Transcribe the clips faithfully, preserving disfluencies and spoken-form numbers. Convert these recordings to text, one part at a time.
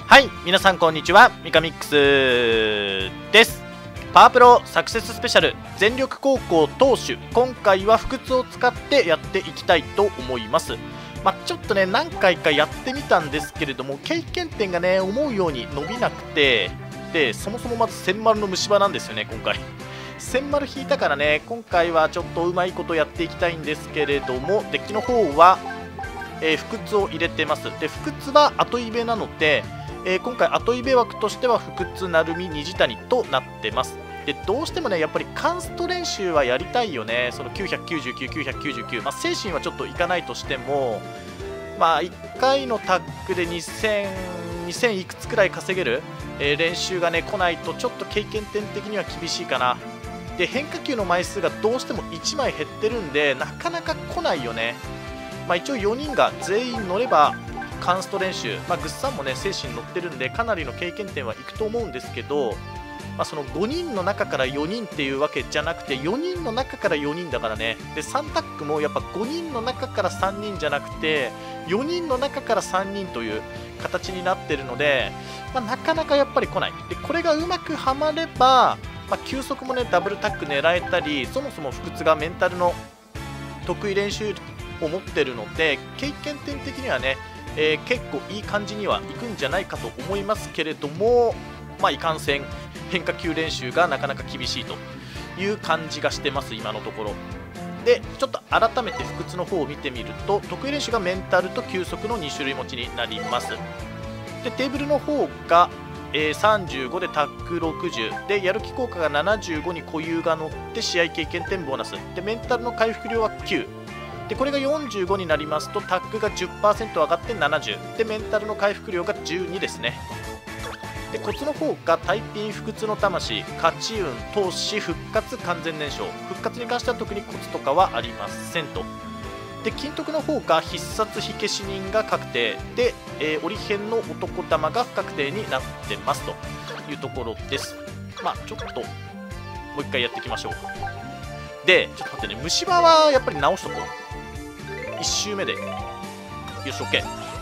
はい、皆さんこんにちは、ミカミックスです。パワープロサクセススペシャル全力高校投手、今回は不屈を使ってやっていきたいと思います。まあ、ちょっとね、何回かやってみたんですけれども、経験点がね、思うように伸びなくて、で、そもそもまず千丸の虫歯なんですよね、今回。千丸引いたからね、今回はちょっとうまいことやっていきたいんですけれども、デッキの方は、えー、不屈を入れてます。で、不屈は後イベなので、えー、今回後イベ枠としては不屈成海虹谷となってます。で、どうしてもね、やっぱりカンスト練習はやりたいよね。そのきゅうひゃくきゅうじゅうきゅう、きゅうひゃくきゅうじゅうきゅう、まあ、精神はちょっといかないとしても、まあ、いっかいのタッグでにせん、にせんいくつくらい稼げる、えー、練習がね、来ないとちょっと経験点的には厳しいかな。で、変化球の枚数がどうしてもいちまい減ってるんで、なかなか来ないよね。まあ、一応よにんが全員乗れば、カンスト練習、まあ、グッサンもね精神乗ってるんでかなりの経験点はいくと思うんですけど、まあ、そのごにんの中からよにんっていうわけじゃなくてよにんの中からよにんだからね。でさんタッグもやっぱごにんの中からさんにんじゃなくてよにんの中からさんにんという形になってるので、まあ、なかなかやっぱり来ない。でこれがうまくはまれば、まあ、球速もねダブルタッグ狙えたり、そもそも不屈がメンタルの得意練習を持ってるので経験点的にはねえー、結構いい感じにはいくんじゃないかと思いますけれども、まあ、いかんせん変化球練習がなかなか厳しいという感じがしてます今のところで。ちょっと改めて不屈の方を見てみると得意練習がメンタルと球速のに種類持ちになります。でテーブルの方が、えー、さんじゅうごでタッグろくじゅうでやる気効果がななじゅうごに固有が乗って試合経験点ボーナスでメンタルの回復量はきゅうで、これがよんじゅうごになりますとタッグが じゅっパーセント 上がってななじゅうでメンタルの回復量がじゅうにですね。でコツの方がタイピン不屈の魂、勝ち運、投資、復活、完全燃焼。復活に関しては特にコツとかはありませんと。で金徳の方が必殺火消し人が確定で、えー、折り辺の男玉が不確定になってますというところです。まあちょっともう一回やっていきましょう。でちょっと待ってね、虫歯はやっぱり直しとこう。いち周目でよし OK。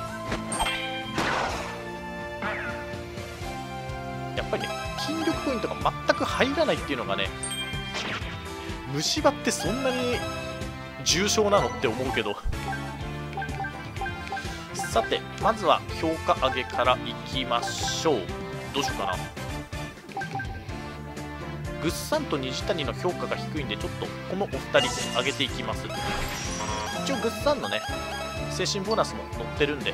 やっぱりね筋力ポイントが全く入らないっていうのがね、虫歯ってそんなに重症なのって思うけど。さてまずは評価上げからいきましょう。どうしようかな。グッサンと虹谷の評価が低いんでちょっとこのお二人上げていきます。一応グッサンのね精神ボーナスも載ってるんで、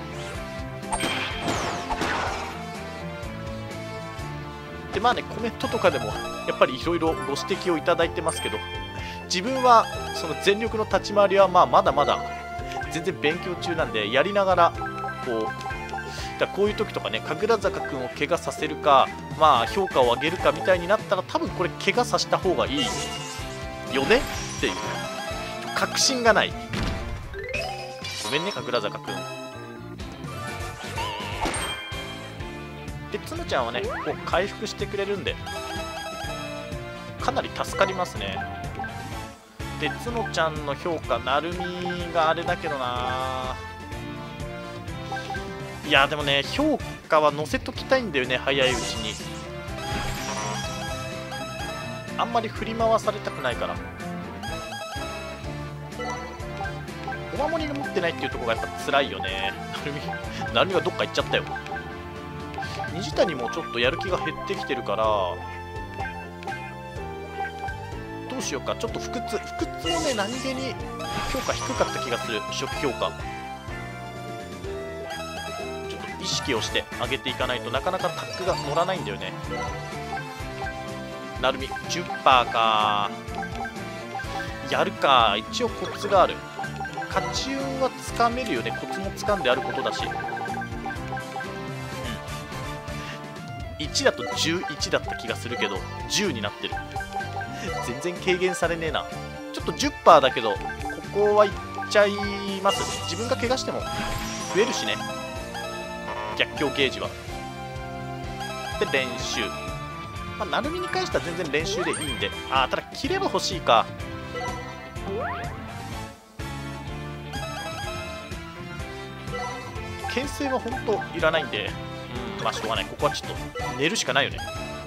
でまあねコメントとかでもやっぱりいろいろご指摘をいただいてますけど、自分はその全力の立ち回りはまあまだまだ全然勉強中なんで、やりながらこうだこういう時とかね神楽坂君を怪我させるか、まあ評価を上げるかみたいになったら多分これ怪我させた方がいいよねっていう確信がない。ごめんね神楽坂くん。でつむちゃんはねこう回復してくれるんでかなり助かりますね。でつのちゃんの評価なるみがあれだけどな。いやでもね評価は載せときたいんだよね、早いうちに。あんまり振り回されたくないから。お守りが持ってないっていうところがやっぱ辛いよね。なるみなるみがどっか行っちゃったよ。虹谷もちょっとやる気が減ってきてるから、どうしようか。ちょっと不屈不屈もね何気に評価低かった気がする。初期評価ちょっと意識をして上げていかないとなかなかタッグが乗らないんだよね。なるみ じゅっパーセント か。やるか。一応コツがある。勝ち運はつかめるよね。コツもつかんであることだし、うん、いちだとじゅういちだった気がするけどじゅうになってる。全然軽減されねえな。ちょっと じゅっパーセント だけどここはいっちゃいます。自分が怪我しても増えるしね、逆境ゲージは。で練習、まあ、なるみに関しては全然練習でいいんで、ああただ切れば欲しいか。牽制は本当いらないんで、 まあしょうがない。ここはちょっと寝るしかないよね。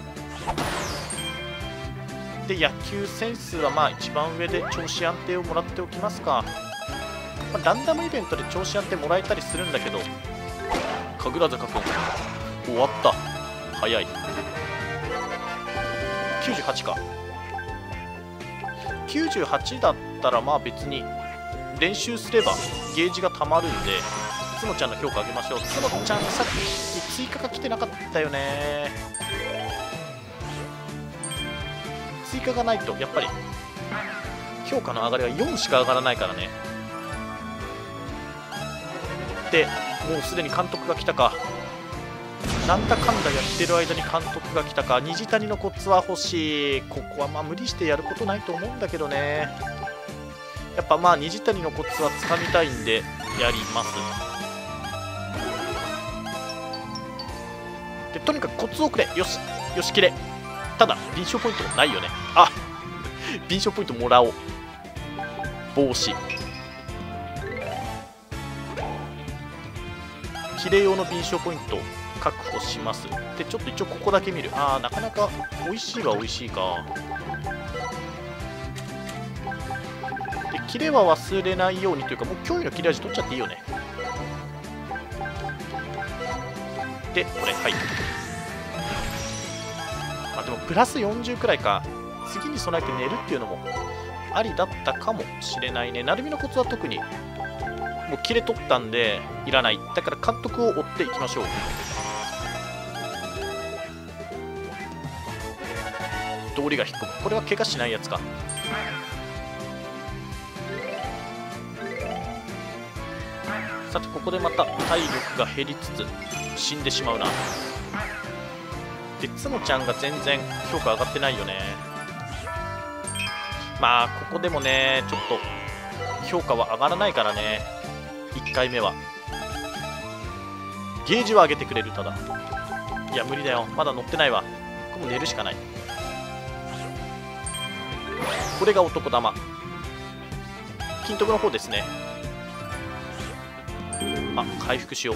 で野球センスはまあ一番上で調子安定をもらっておきますか。まあ、ランダムイベントで調子安定もらえたりするんだけど、神楽坂君終わった。早い。きゅうじゅうはちか。きゅうじゅうはちだったらまあ別に練習すればゲージがたまるんで、つのちゃんの評価上げましょう。つのちゃんさっき追加が来てなかったよね。追加がないとやっぱり評価の上がりはよんしか上がらないからね。でもうすでに監督が来たか。なんだかんだやってる間に監督が来たか。虹谷のコツは欲しい。ここはまあ無理してやることないと思うんだけどね。やっぱまあ虹谷のコツはつかみたいんでやります。でとにかくコツをくれ。よしよしきれ。ただ臨床ポイントないよね。あ臨床ポイントもらおう。帽子キレ用の臨床ポイント確保します。でちょっと一応ここだけ見る。ああなかなか美味しいは美味しいか。でキレは忘れないようにというか、もう驚異の切れ味取っちゃっていいよね。でこれはいまあでもプラスよんじゅうくらいか。次に備えて寝るっていうのもありだったかもしれないね。鳴海のコツは特にもうキレ取ったんでいらない。だから監督を追っていきましょう。道理が引っ込む。これは怪我しないやつか。さてここでまた体力が減りつつ死んでしまうな。でつのちゃんが全然評価上がってないよね。まあここでもねちょっと評価は上がらないからね。いっかいめはゲージは上げてくれる。ただいや無理だよ、まだ乗ってないわ。ここも寝るしかない。これが男玉金徳の方ですね。あ回復しよう。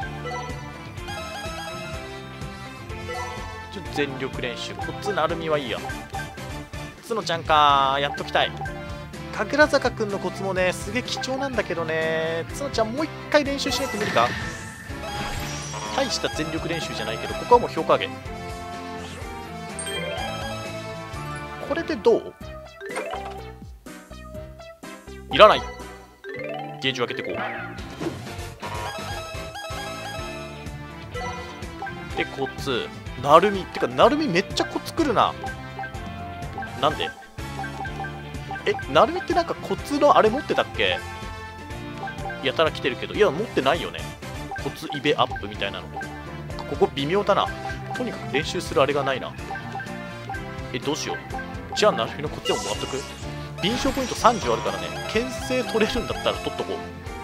ちょっと全力練習。こっちなるみはいいや。つのちゃんかやっときたい。神楽坂くんのコツもねすげえ貴重なんだけどね。つのちゃんもう一回練習しないと無理か。大した全力練習じゃないけどここはもう評価上げ。これでどう？いらない。ゲージを上げていこう。でコツなるみってかなるみめっちゃコツくるな。なんでえなるみってなんかコツのあれ持ってたっけ。やたら来てるけどいや持ってないよね。コツイベアップみたいなのここ微妙だな。とにかく練習するあれがないな。えどうしよう。じゃあなるみのコツでももらっとく。臨床ポイントさんじゅうあるからね。牽制取れるんだったら取っとこ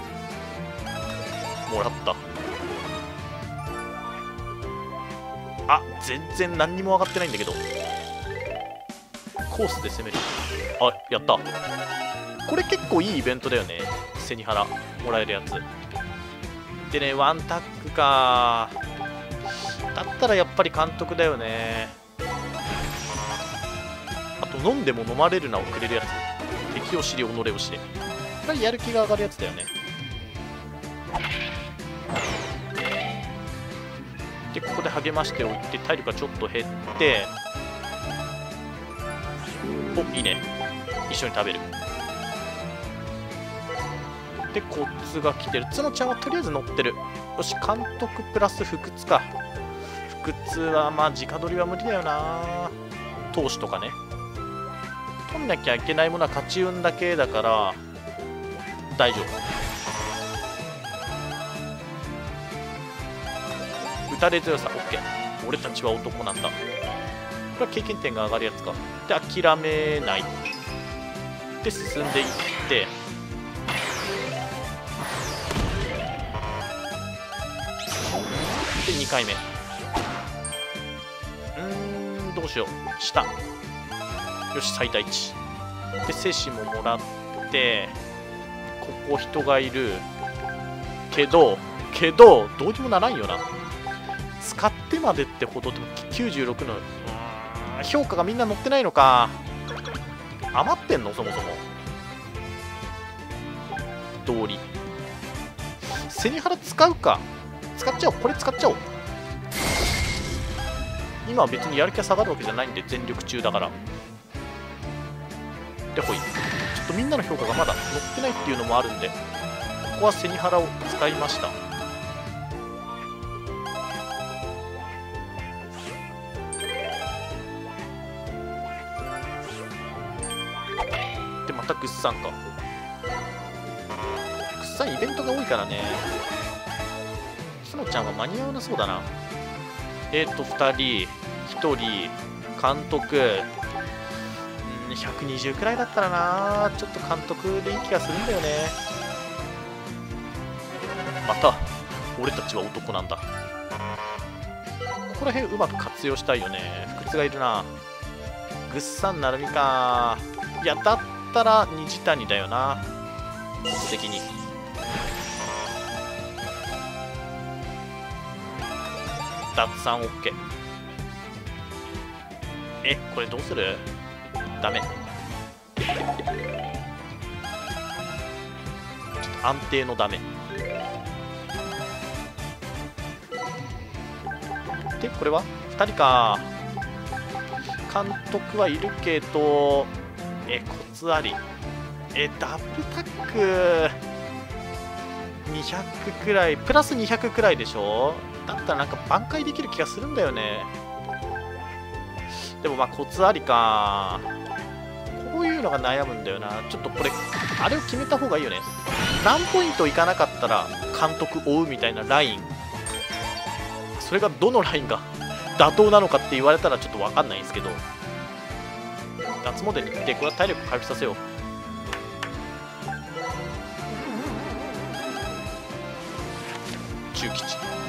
う。もらった。あ全然何にも上がってないんだけど。コースで攻める。あやった。これ結構いいイベントだよね。背に腹もらえるやつでね。ワンタックか。だったらやっぱり監督だよね。あと飲んでも飲まれるなをくれるやつ。敵を知り己を知れ。これやる気が上がるやつだよね。でここで励ましておいて体力がちょっと減って、おいいね一緒に食べる。でコツが来てる。つのちゃんはとりあえず乗ってる。よし監督プラス不屈か。不屈はまあ直取りは無理だよな。投手とかね取んなきゃいけないものは勝ち運だけだから大丈夫。打たれ強さ OK。 俺たちは男なんだ。これは経験点が上がるやつか。で諦めないで進んでいってでにかいめ。うーんどうしよう。下よし最大値で精神ももらって。ここ人がいるけどけどどうにもならんよな。 使ってまでってほどでもきゅうじゅうろくのうーん評価がみんな乗ってないのか。余ってんのそもそも。道理背に腹使うか。使っちゃおう。これ使っちゃおう。今は別にやる気が下がるわけじゃないんで全力中だから。でほい。ちょっとみんなの評価がまだ乗ってないっていうのもあるんで、ここは背に腹を使いました。でまたグッサンか。グッサンイベントが多いからね。スノちゃんは間に合わなそうだな。えっ、ー、とふたりひとり監督、うんひゃくにじゅうくらいだったらな。ちょっと監督でいい気がするんだよね。また俺たちは男なんだ。ここら辺うまく活用したいよね。不屈がいるな。ぐっさんなるみか。いやだったら虹谷だよな、コツ的に。脱散 OK。 えこれどうする。ダメ。ちょっと安定のダメで、これはふたりか。監督はいるけど、えコツあり。えダブルタックにひゃくくらい、プラスにひゃくくらいでしょ。だったらなんか挽回できる気がするんだよね。でもまあコツありか。こういうのが悩むんだよな。ちょっとこれあれを決めた方がいいよね。何ポイントいかなかったら監督追うみたいなライン。それがどのラインが妥当なのかって言われたらちょっと分かんないんですけど、夏詣に行ってこれは体力回復させよう。中吉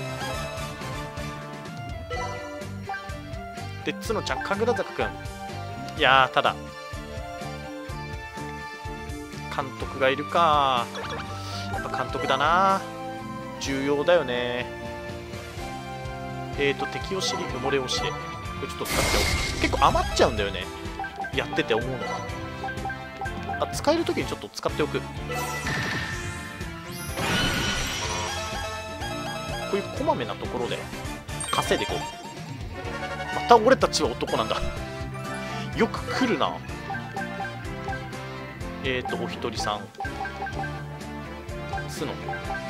で角ちゃん神楽坂くん。いやーただ監督がいるか。やっぱ監督だな。重要だよね。えーと敵を知り埋もれを知れ。これちょっと使っておく。結構余っちゃうんだよね、やってて思うのが。あ使える時にちょっと使っておく。こういうこまめなところで稼いでいこう。また俺たちは男なんだ。よく来るな。えーとお一人さん角。う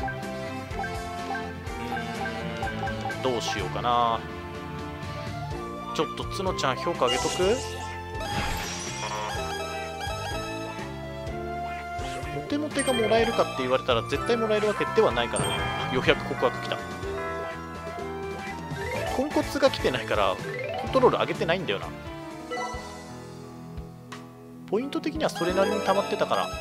ーんどうしようかな。ちょっと角ちゃん評価上げとく。モテモテがもらえるかって言われたら絶対もらえるわけではないからね。ようやく告白来た。コンコツが来てないからコントロール上げてないんだよな。ポイント的にはそれなりに溜まってたから、うん、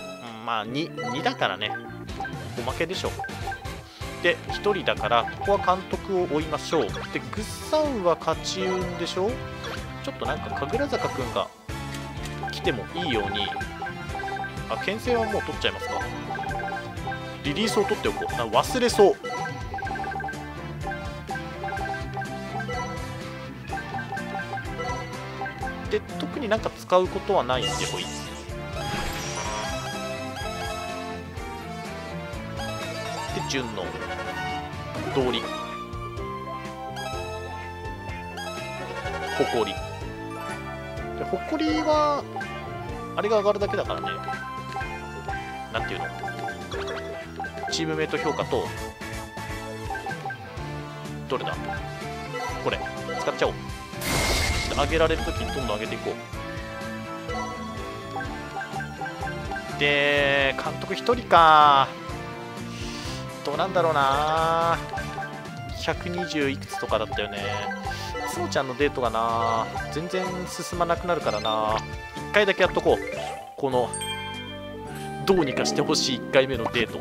まあ 2, にだからね、おまけでしょ。でひとりだからここは監督を追いましょう。でグッサンは勝ち運でしょ。ちょっとなんか神楽坂くんが来てもいいように。あ牽制はもう取っちゃいますか。リリースを取っておこう。なんか忘れそう。で特になんか使うことはないんでほい。で順の通りほこりで、ほこりはあれが上がるだけだからね。なんていうの、チームメイト評価とどれだこれ使っちゃおう。上げられるときにどんどん上げていこう。で監督ひとりか。どうなんだろうな。ひゃくにじゅういくつとかだったよね。つのちゃんのデートがな全然進まなくなるからな。いっかいだけやっとこう。このどうにかしてほしいいっかいめのデート。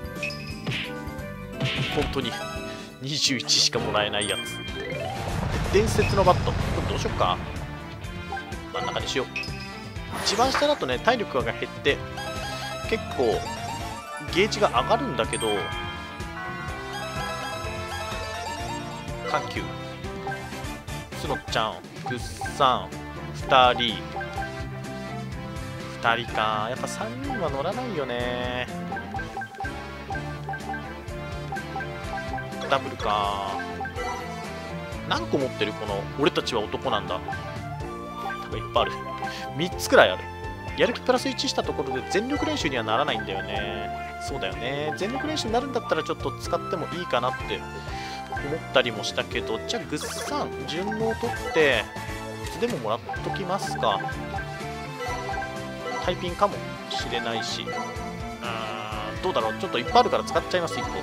本当ににじゅういちしかもらえないやつ。伝説のバット。これどうしよっか。真ん中にしよう。一番下だとね体力が減って結構ゲージが上がるんだけど、 緩急つのちゃんぐっさんふたりふたりか。やっぱさんにんは乗らないよね。ダブルか。何個持ってるこの俺たちは男なんだ。多分いっぱいある。みっつくらいある。やる気プラスいちしたところで全力練習にはならないんだよね。そうだよね。全力練習になるんだったらちょっと使ってもいいかなって思ったりもしたけど、じゃあぐっさん順応取っていつでももらっときますか。タイピンかもしれないし、うーんどうだろう。ちょっといっぱいあるから使っちゃいます。いっこ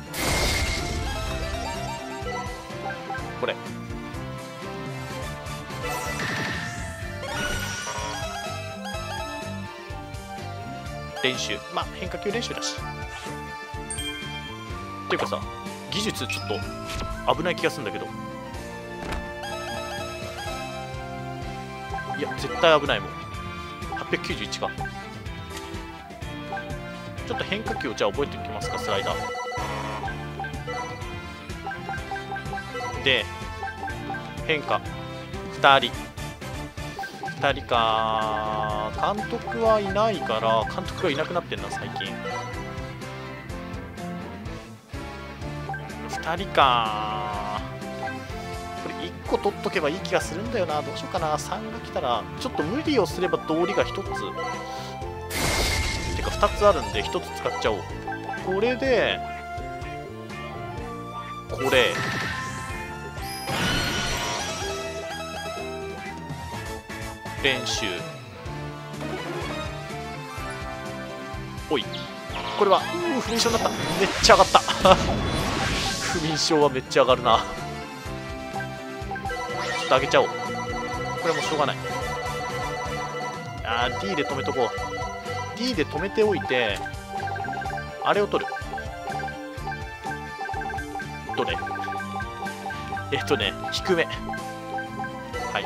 これ練習、まあ変化球練習だし。っていうかさ、技術ちょっと危ない気がするんだけど。いや絶対危ないもん。はっぴゃくきゅうじゅういちか。ちょっと変化球をじゃあ覚えておきますか。スライダーで変化ふたりふたりか。監督はいないから監督がいなくなってんな最近。ふたりか。これいっこ取っとけばいい気がするんだよな。どうしようかな。さんが来たらちょっと無理をすれば道理がひとつてかふたつあるんでひとつ使っちゃおう。これでこれ練習。おいこれはうー不眠症になった。めっちゃ上がった不眠症はめっちゃ上がるな。ちょっと上げちゃおう。これもしょうがない。あー D で止めとこう。 D で止めておいてあれを取る。どれえっとね低め。はい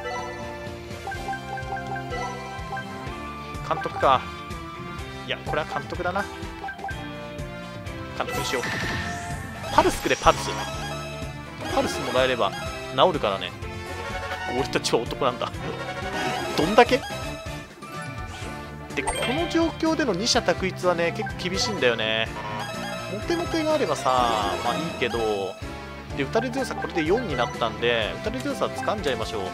監督か。いやこれは監督だな。監督にしよう。パルスくれパルス。パルスもらえれば治るからね。俺たちは男なんだどんだけで、この状況での二者択一はね結構厳しいんだよね。モテモテがあればさまあいいけど、で打たれ強さこれでよんになったんで打たれ強さ掴んじゃいましょう。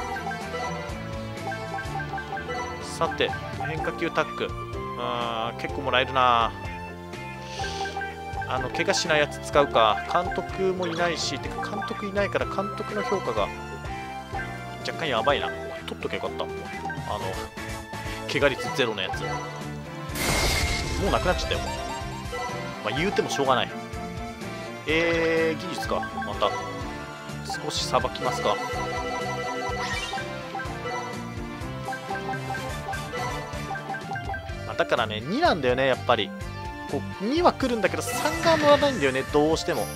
さて変化球タック、うーん結構もらえるな。あの怪我しないやつ使うか。監督もいないし、てか監督いないから監督の評価が若干やばいな。取っとけばよかった。あの怪我率ゼロのやつもうなくなっちゃったよ。まあ言うてもしょうがない。えー、技術か。また少しさばきますか。だからねになんだよねやっぱり。こうには来るんだけどさんが乗らないんだよねどうしても。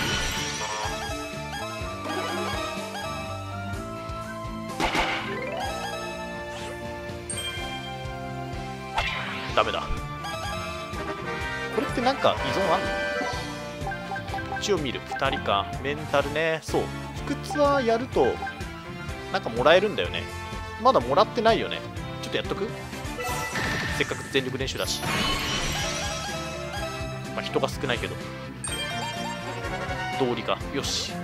ダメだ。これってなんか依存あんの？一応見る。ふたりか。メンタルね。そう不屈はやるとなんかもらえるんだよね。まだもらってないよね。ちょっとやっとく。せっかく全力練習だし、まあ人が少ないけど道理か。よし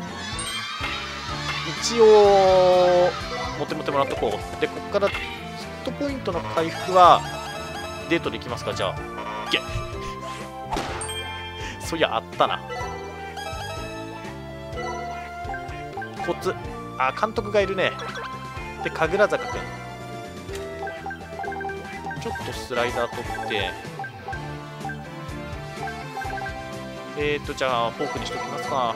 一応モテモテもらっとこう。でここからヒットポイントの回復はデートできますか。じゃあいけそういやあったな。コツあ監督がいるね。で神楽坂くんちょっとスライダー取ってえーとじゃあフォークにしときますか。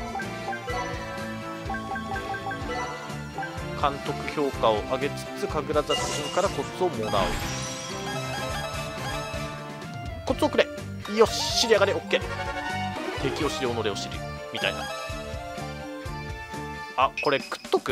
監督評価を上げつつ神楽坂君からコツをもらう。コツをくれ。よし尻上がれ OK。 敵を知り己を知りみたいな。あこれ食っとく。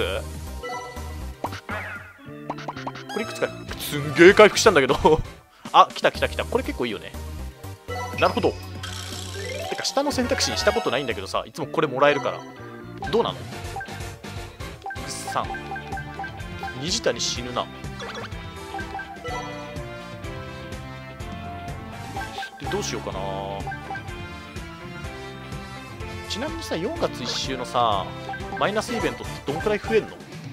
これいくつかすんげえ回復したんだけどあ来た来た来た。これ結構いいよね。なるほど。てか下の選択肢にしたことないんだけどさいつもこれもらえるからどうなの？ぐっさん虹谷死ぬな。でどうしようかな。ちなみにさ、よんがついっ週のさマイナスイベントってどんくらい増えるの？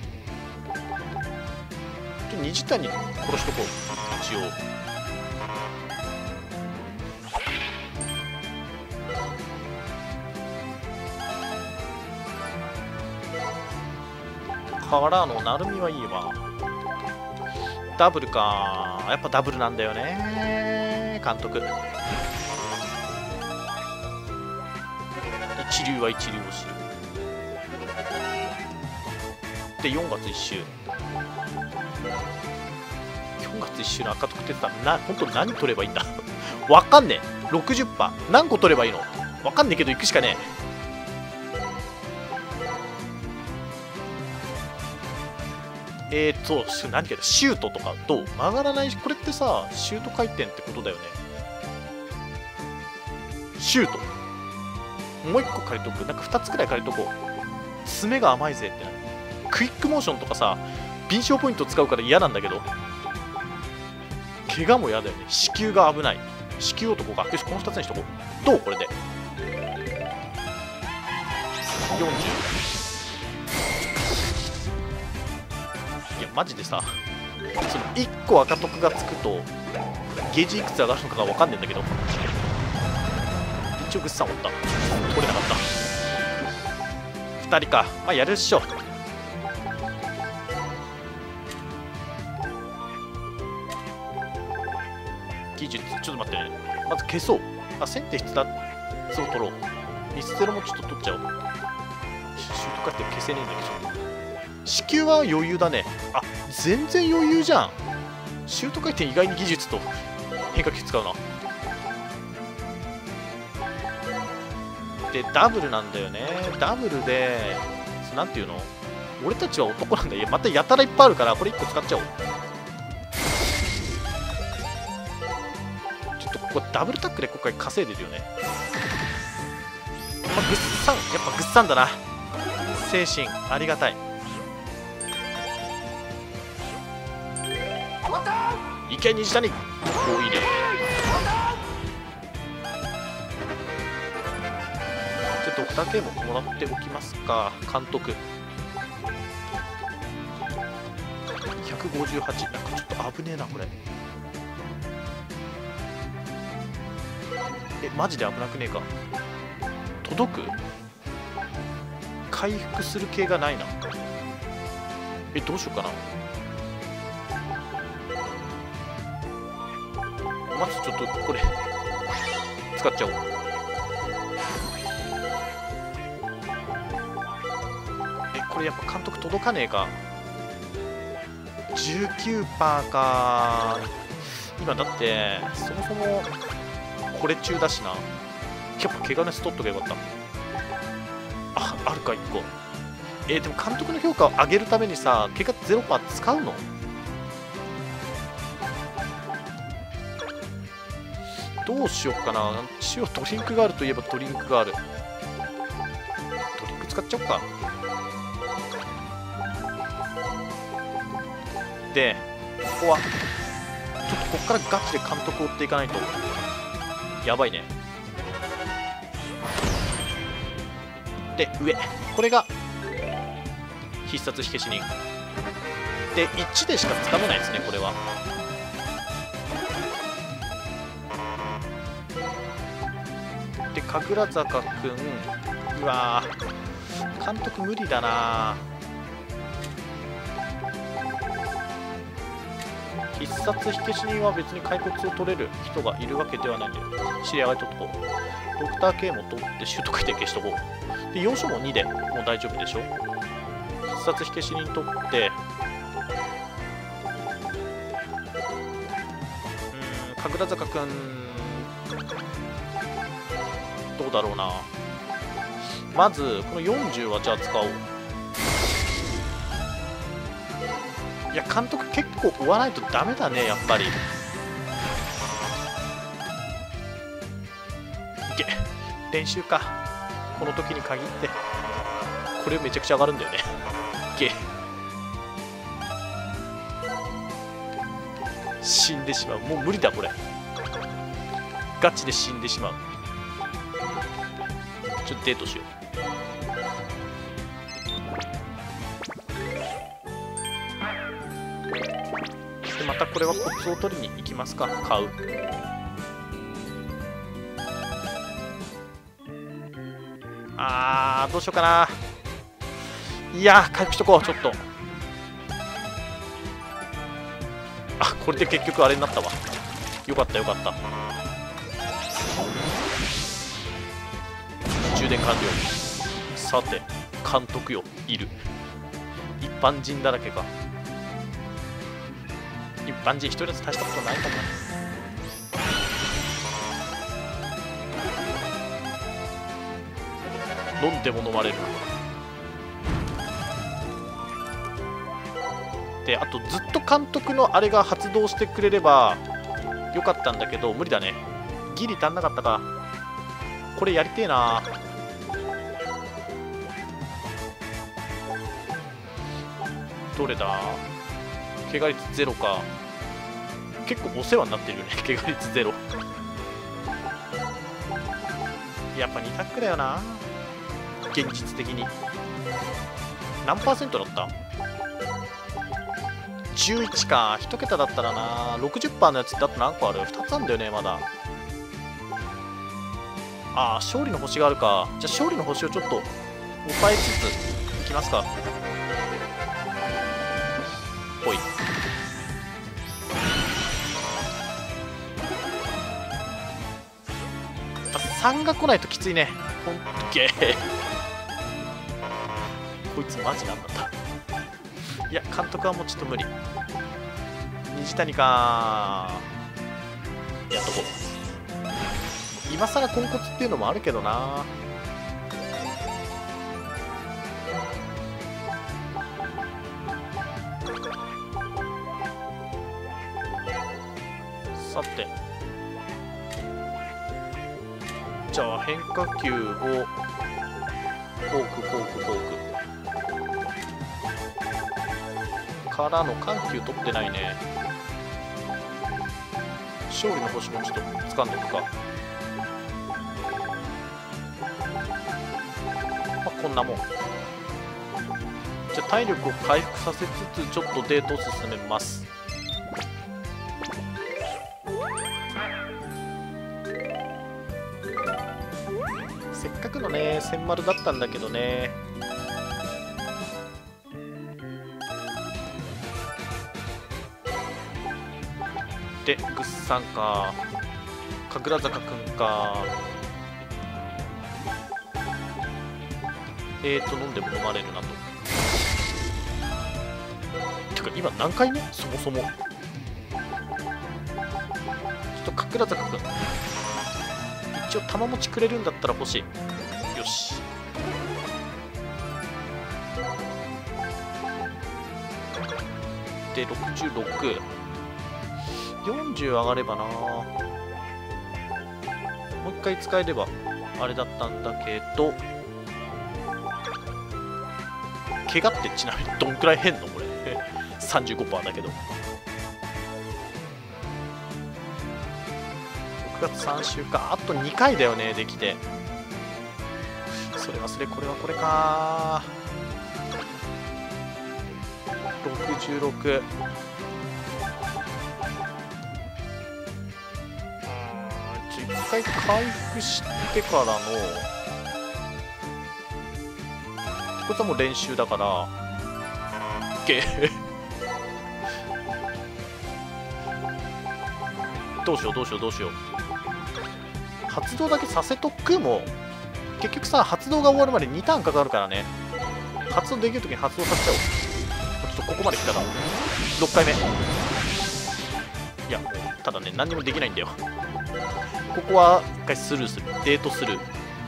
ちょ虹谷殺しとこう一応。からの成海はいいわ。ダブルか。やっぱダブルなんだよね監督。一流は一流を知る。でよんがついっ週、よんがついっ週の赤得点さ、な本当何取ればいいんだわかんねえ。 ろくじゅっパーセント 何個取ればいいのわかんねえけど行くしかねえ。えーと、何かシュートとかどう？曲がらないし、これってさ、シュート回転ってことだよね。シュート。もういっこ借りとく。なんかふたつくらい借りとこう。爪が甘いぜってな。クイックモーションとかさ、敏捷ポイント使うから嫌なんだけど。怪我も嫌だよね。子宮が危ない。子宮男か。よし、このふたつにしとこう。どうこれで。よんじゅう。いやマジでさ、そのいっこ赤得がつくとゲージいくつ上がるのかが分かんねえんだけど、一応グッサンおった。取れなかった。ふたりか。まあやるっしょ。技術ちょっと待ってね。まず消そう。あ、先手必達を取ろう。リステロもちょっと取っちゃおう。シュート回転消せねえんだけど、子宮は余裕だね。あ、全然余裕じゃん。シュート回転意外に技術と変化球使うな。でダブルなんだよね。ダブルでなんていうの、俺たちは男なんだ。いやまたやたらいっぱいあるからこれいっこ使っちゃおう。ちょっとここダブルタックで今回稼いでるよね。まあ、グッサン、やっぱグッサンだな。精神ありがたい。いけ虹谷。おいいね。ちょっとドクター K ももらっておきますか監督。ひゃくごじゅうはち、なんかちょっと危ねえなこれ。えマジで危なくねえか。届く？回復する系がないな。えどうしようかな。まずちょっとこれ使っちゃおう。えこれやっぱ監督届かねえか。 じゅうきゅうパーセント か。今だってそもそもこれ中だしな。やっぱ怪我のストットがよかった。ああるかいっこ。えー、でも監督の評価を上げるためにさ、怪我 ゼロパーセント 使うの？どうしようかな。一応ドリンクがあるといえばドリンクがある。ドリンク使っちゃおうか。でここはちょっとここからガチで監督を追っていかないとやばいね。で上これが必殺火消し人でいちでしかつかめないですねこれは。で神楽坂くん、うわー監督無理だな。必殺火消し人は別に骸骨を取れる人がいるわけではないんで知り合いとっとこう。ドクター K も取ってシュート回転消しとこう。で要所もにでもう大丈夫でしょ。必殺火消し人取ってうん神楽坂くんどうだろうな。まずこのよんじゅうはじゃあ使おう。いや監督結構追わないとダメだねやっぱり。いけ練習かこの時に限って。 これめちゃくちゃ上がるんだよね。ゲ死んでしまう。もう無理だこれ。ガチで死んでしまう。ちょっとデートしよう。でまたこれはコツを取りに行きますか。買う。あーどうしようかな。いやー回復しとこう。ちょっとあこれで結局あれになったわ。よかったよかった。充電完了。さて監督よいる。一般人だらけか。一般人一人ずつ大したことないかも。飲んでも飲まれる。であとずっと監督のあれが発動してくれればよかったんだけど無理だね。ギリ足んなかったか。これやりてえな。どれだ。怪我率ゼロか。結構お世話になってるよね。怪我率ゼロ。やっぱにタックだよな現実的に。何パーセントだった？じゅういちか。いち桁だったらな。 ろくじゅっパーセント のやつってあと何個ある？ ふた つあるんだよねまだ。ああ勝利の星があるか。じゃあ勝利の星をちょっと抑えつついきますか。ほい。さんが来ないときついね。ほんとけーこいつマジなんだった。いや監督はもうちょっと無理。虹谷かー。やっとこう。今更ポンコツっていうのもあるけどな。さてじゃあ変化球をフォークフォークフォークからの緩急取ってないね。勝利の星もちょっと掴んでおくか。まあこんなもん。じゃあ体力を回復させつつちょっとデートを進めます。せっかくのね千丸だったんだけどね。でグッサンか神楽坂くんか。えーと飲んでも飲まれるなと。てか今何回目そもそも。ちょっと神楽坂くん一応玉持ちくれるんだったら欲しい。よし。でろくじゅうろく、よんじゅう上がればな。もう一回使えればあれだったんだけど。怪我ってちなみにどんくらい減んのこれさんじゅうごパーセント だけど。ろくがつさん週か。あとにかいだよねできて。それはそれこれはこれか。ろくじゅうろく。一回回復してからのこいつはもう練習だからゲーどうしようどうしようどうしよう。発動だけさせとくも結局さ発動が終わるまでにターンかかるからね。発動できるときに発動させちゃおう。ちょっとここまで来たらろっかいめ。いやただね何にもできないんだよ。ここは一回スルーする。デートスルー。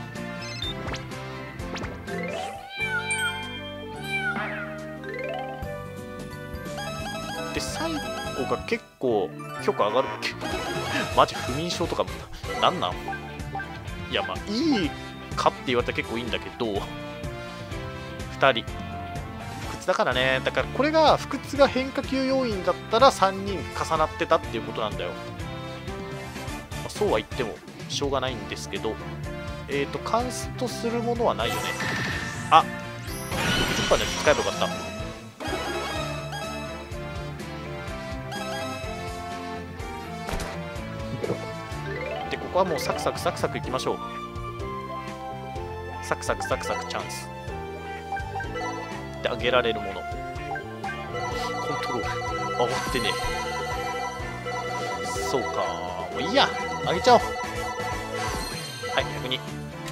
で最後が結構評価上がるっけマジ不眠症とかなんなん。いやまあいいかって言われたら結構いいんだけどふたり不屈だからね。だからこれが不屈が変化球要因だったらさんにん重なってたっていうことなんだよ。まあ、そうは言ってもしょうがないんですけど、えっとカンストするものはないよね。あ、ろくじゅっパーセント のやつ使えばよかった。でここはもうサクサクサクサクいきましょう。サクサクサクサクチャンスで上げられるもの、コントロールあ、終ってね。そうか、もういいや、上げちゃおう。はい、逆に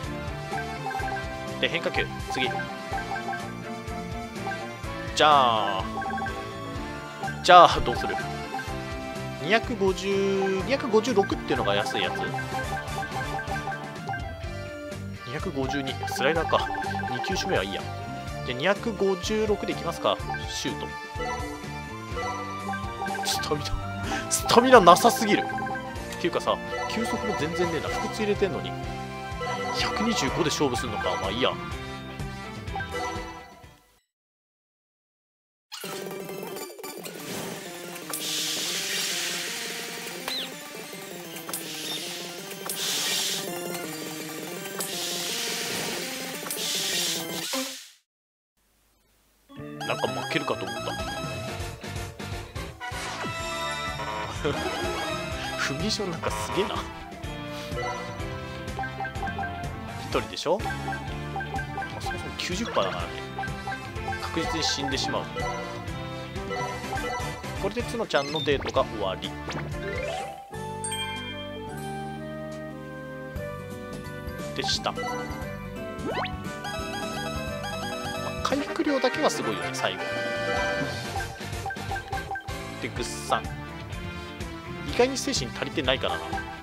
で変化球、次じゃあじゃあどうする。にひゃくごじゅう、にひゃくごじゅうろくっていうのが安いやつ。にひゃくごじゅうに、スライダーか。に球種目はいいや。じゃあにひゃくごじゅうろくでいきますか。シュート。スタミナスタミナなさすぎるっていうかさ、球速も全然ねえな。不屈入れてんのにひゃくにじゅうごで勝負するのか。まあいいや。なんか負けるかと思った。踏み所なんかすげえな。ひとりでしょ、まあ、そもそも きゅうじゅっパーセント だからね。確実に死んでしまう。これで角ちゃんのデートが終わりでした。回復量だけはすごいよね、最後。で、ぐっさん。意外に精神足りてないからな。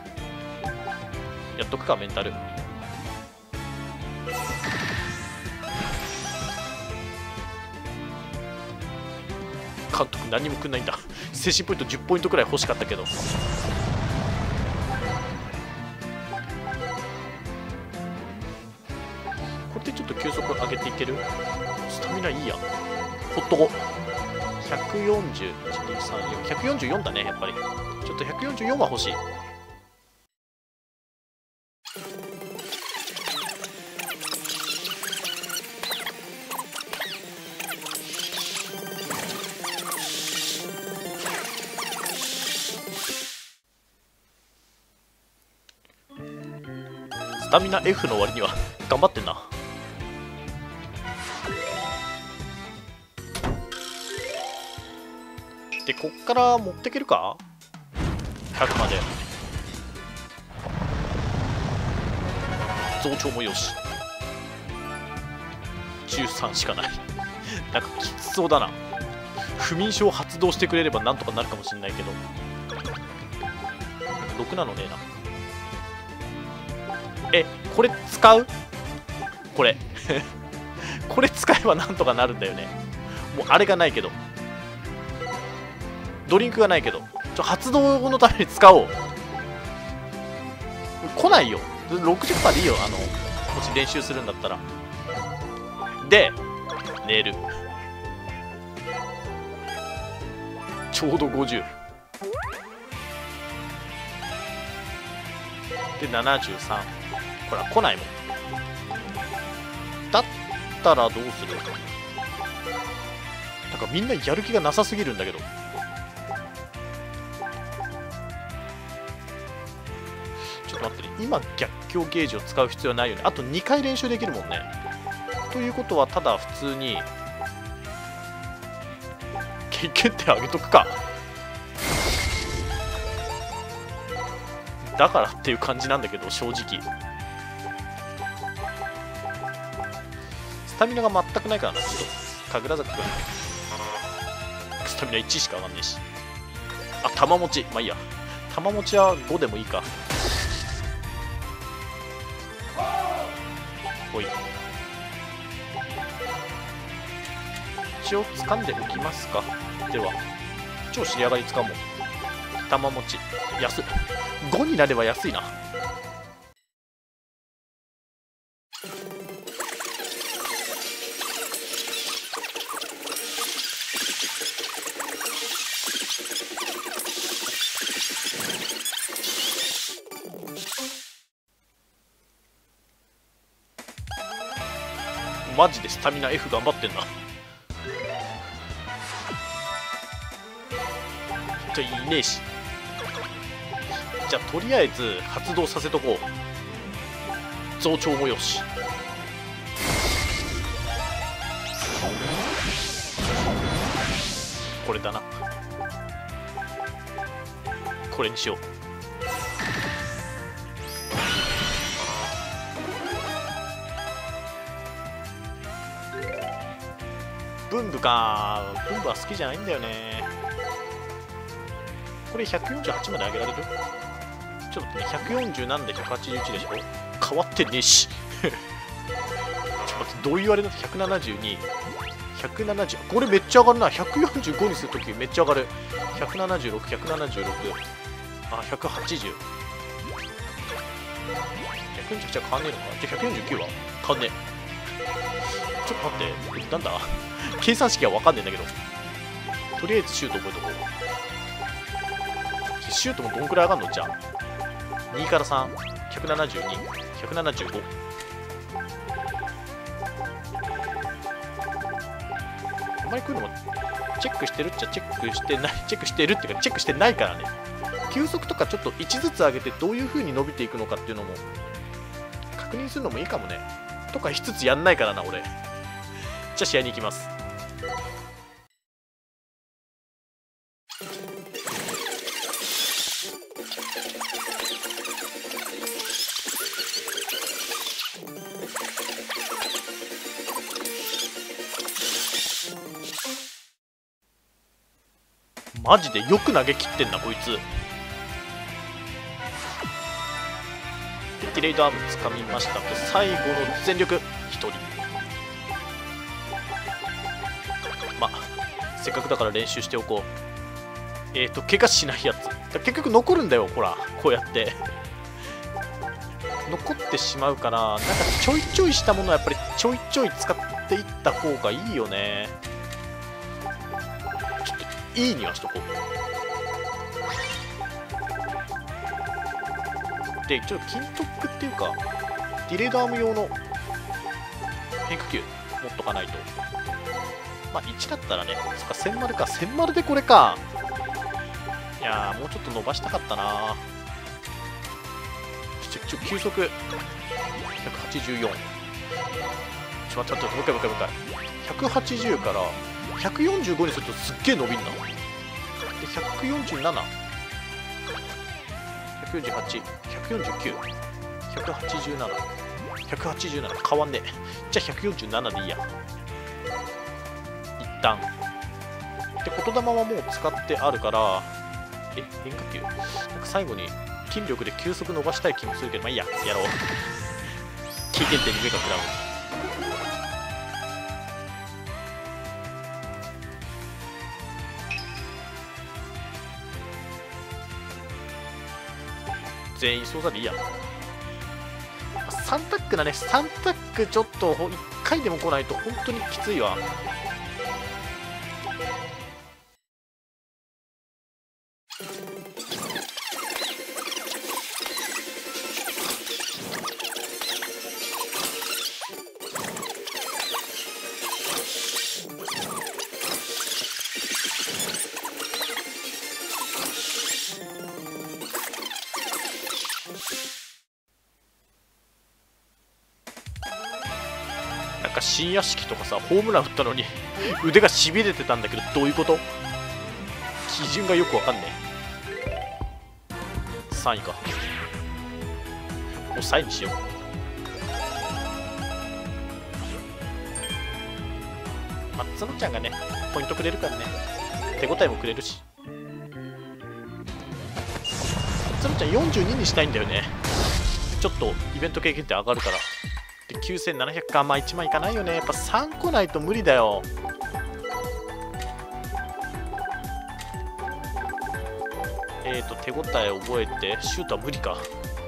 やっとくか、メンタル。監督、何もくんないんだ。精神ポイントじゅっポイントくらい欲しかったけど。これでちょっと球速上げていける？スタミナいいや。ほっとこ。ひゃくよんじゅう、いち、に、さん、よん、ひゃくよんじゅうよんだね、やっぱり。ちょっとひゃくよんじゅうよんは欲しい。スタミナ F の割には頑張ってんな。で、こっから持ってけるか ?ひゃく まで。増長もよし。じゅうさんしかない。なんかきつそうだな。不眠症発動してくれればなんとかなるかもしれないけど。ろくなのねえな。え、これ使う？これ。これ使えばなんとかなるんだよね。もうあれがないけど。ドリンクがないけど。ちょ、発動のために使おう。来ないよ。ろくじゅっパーセント でいいよ。あの、もし練習するんだったら。で、寝る。ちょうどごじゅう。で、ななじゅうさん。ほら、来ないもん。だったらどうする？なんかみんなやる気がなさすぎるんだけど。ちょっと待ってね。今、逆境ゲージを使う必要はないよね。あとにかい練習できるもんね。ということは、ただ普通に、経験点上げとくか。だからっていう感じなんだけど、正直。スタミナが全くないからな、ちょっと。神楽坂君。スタミナいちしか上がんねえし。あ、玉持ち。まあいいや。玉持ちはごでもいいか。ほい。一応掴んでおきますか。では、超尻上がり使うもん。玉持ち。安い。ごになれば安いな。 マジでスタミナ F 頑張ってんな。じゃあいねえし。じゃあとりあえず発動させとこう。増長催し。これだな。これにしよう。ブンブか。ブンブは好きじゃないんだよね。これひゃくよんじゅうはちまで上げられる？ちょっとね、ひゃくよんじゅうなんでひゃくはちじゅういちでしょ。変わってねえし。ちょっと待って、どう言われるの？ ひゃくななじゅうに、ひゃくななじゅう、これめっちゃ上がるな。ひゃくよんじゅうごにするときめっちゃ上がる。ひゃくななじゅうろく、ひゃくななじゅうろく、あ、ひゃくはちじゅう。ひゃくよんじゅうはちは変わんねえのか。じゃあひゃくよんじゅうきゅうは変わんねえ。ちょっと待って、なんだ計算式は分かんねえんだけど。とりあえずシュート覚えとこう。シュートもどんくらい上がるの？じゃあにからさん、ひゃくななじゅうに、ひゃくななじゅうご。あんまりこういうのもチェックしてるっちゃチェックしてない、チェックしてるっていうかチェックしてないからね。球速とかちょっといちずつ上げてどういう風に伸びていくのかっていうのも確認するのもいいかもね。とかしつつやんないからな俺。じゃあ試合に行きます。マジでよく投げ切ってんなこいつ。ディレイドアーム掴みました。最後の全力ひとり。まあせっかくだから練習しておこう。えっ、ー、と怪我しないやつだ結局残るんだよ。ほらこうやって残ってしまうから、なんかちょいちょいしたものはやっぱりちょいちょい使っていった方がいいよね。ちょっといいにはしとこう。でちょっと金特っていうかディレイドアーム用の変化球持っとかないと。まあいちだったらね、そっかせん丸か、せん丸でこれか。いやーもうちょっと伸ばしたかったな。ちょちょ球速ひゃくはちじゅうよん。ちょっと待って待って、もう一回もう一回もう一回。ひゃくはちじゅうからひゃくよんじゅうごにするとすっげえ伸びんな。でひゃくよんじゅうなな、ひゃくよんじゅうはち、ひゃくよんじゅうきゅう、ひゃくはちじゅうなな、ひゃくはちじゅうなな変わんねえ。じゃあひゃくよんじゅうななでいいや。一旦で言霊はもう使ってあるから、え変化球なんか最後に筋力で球速伸ばしたい気もするけど、まあいいや、やろう。経験点に目がくらむ。全員操作でいいや。さんタックだね。さんタックちょっといっかいでも来ないと本当にきついわ。なんか新屋敷とかさ、ホームラン打ったのに腕がしびれてたんだけど、どういうこと？基準がよくわかんねえ。さんいか。もうさんいにしよう。まあ、つのちゃんがね、ポイントくれるからね、手応えもくれるし。つのちゃんよんじゅうににしたいんだよね。ちょっとイベント経験点上がるから。できゅうせんななひゃくか、まあいちまんいかないよね。やっぱさん来ないと無理だよ。えっと手応え覚えて、シュートは無理か。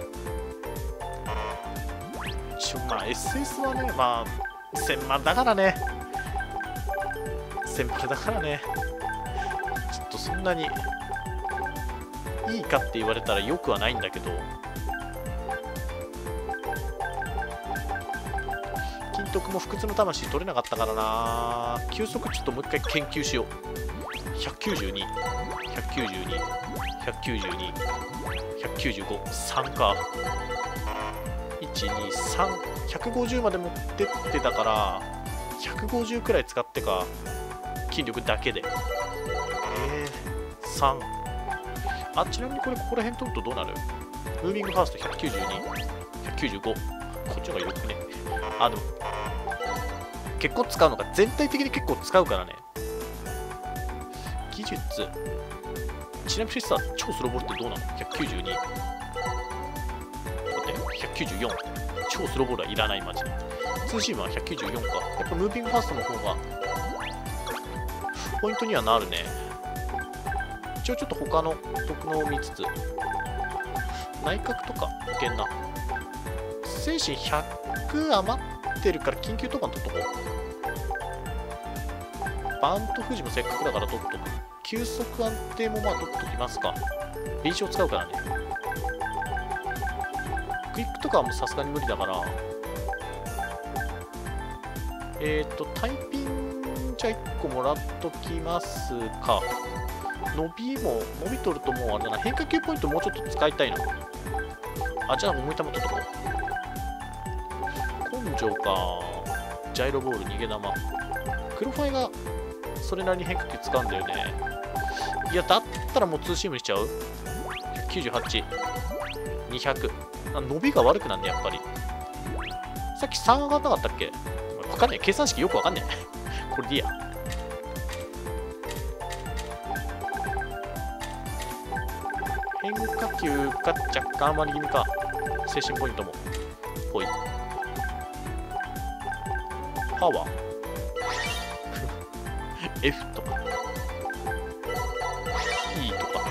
ちょまあ エスエス はね、まあせんまんだからね。せんまんだからね。ちょっとそんなにいいかって言われたらよくはないんだけど、金徳僕も不屈の魂取れなかったからな。球速ちょっともう一回研究しよう。ひゃくきゅうじゅうに、ひゃくきゅうじゅうに、ひゃくきゅうじゅうに、ひゃくきゅうじゅうご、さんか。いち、に、さん、ひゃくごじゅうまで持ってってたから、ひゃくごじゅうくらい使ってか、筋力だけで。えー、さん。あ、ちなみにこれここら辺取るとどうなる？ムービングファーストひゃくきゅうじゅうに、ひゃくきゅうじゅうご。こっちの方がよくね。あ、でも、結構使うのが全体的に結構使うからね。技術。ちなみにさ、超スローボールってどうなの？ ひゃくきゅうじゅうに。待って、ひゃくきゅうじゅうよん。超スローボールはいらない、マジで。ツーシームはひゃくきゅうじゅうよんか。やっぱムービングファーストの方が、ポイントにはなるね。一応ちょっと他の特能を見つつ、内角とかいけんな。精神ひゃく余ってるから緊急突破取っとこう。バント富士もせっかくだから取っとく。急速安定もまあ取っときますか。臨床使うからね。クイックとかはもうさすがに無理だから。えっと、タイピンじゃあいっこもらっときますか。伸びも、伸び取るともうあれだな。変化球ポイントもうちょっと使いたいな。あ、じゃあ思い玉取っとこう。根性か。ジャイロボール、逃げ玉。黒ファイがそれなりに変化球使うんだよね。いや、だったらもうツーシームにしちゃう？ ひゃくきゅうじゅうはち、にひゃく。あ、伸びが悪くなんね、やっぱり。さっきさん上がんなかったっけ？わかんない。計算式よくわかんない。これでいいや。変化球が若干余り気味か。精神ポイントも。ほい。パワーF とか E とか。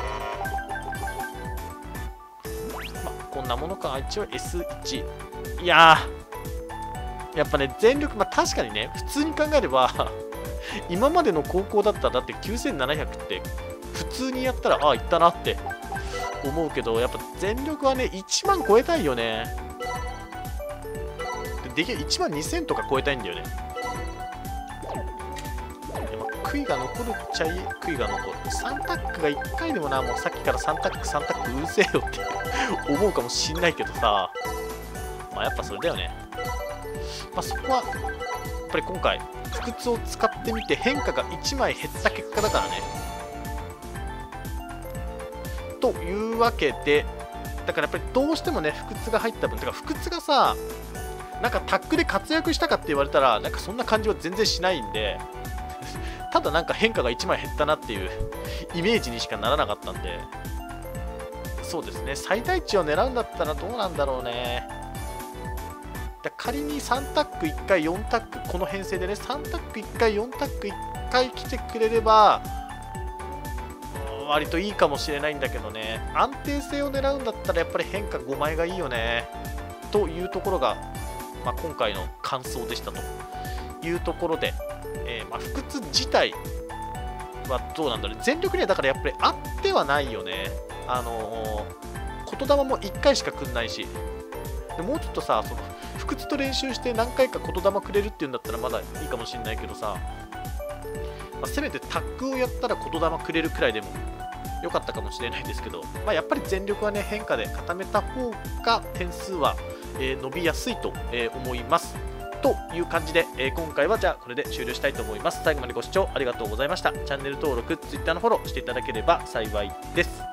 まあ、こんなものか。一応 エスいち。いやー、やっぱね、全力、まあ確かにね、普通に考えれば、今までの高校だったら、だってきゅうせんななひゃくって、普通にやったら、ああ、いったなって思うけど、やっぱ全力はね、いちまん超えたいよね。できればいちまんにせんとか超えたいんだよね。悔いが残るっちゃい悔いが残る。さんタックがいっかいでもな、もうさっきからさんタックさんタックうるせえよって思うかもしんないけどさ、まあやっぱそれだよね。まあそこはやっぱり今回不屈を使ってみて変化がいちまい減った結果だからね。というわけで、だからやっぱりどうしてもね、不屈が入った分、てか不屈がさ、なんかタックで活躍したかって言われたら、なんかそんな感じは全然しないんで、ただなんか変化がいちまい減ったなっていうイメージにしかならなかったんで、そうですね、最大値を狙うんだったらどうなんだろうね。だ仮にさんタックいっかい、よんタック、この編成でね、さんタックいっかい、よんタックいっかい来てくれれば、割といいかもしれないんだけどね、安定性を狙うんだったらやっぱり変化ごまいがいいよね。というところが、まあ、今回の感想でしたというところで、えー、まあ不屈自体はどうなんだろう。全力にはだからやっぱりあってはないよね。あのー、言霊もいっかいしかくんないし、でもうちょっとさ、その不屈と練習して何回か言霊くれるっていうんだったらまだいいかもしれないけどさ、まあ、せめてタッグをやったら言霊くれるくらいでも良かったかもしれないですけど、まあ、やっぱり全力はね、変化で固めた方が点数は、えー、伸びやすいと、えー、思います。という感じで、えー、今回はじゃあこれで終了したいと思います。最後までご視聴ありがとうございました。チャンネル登録、Twitter のフォローしていただければ幸いです。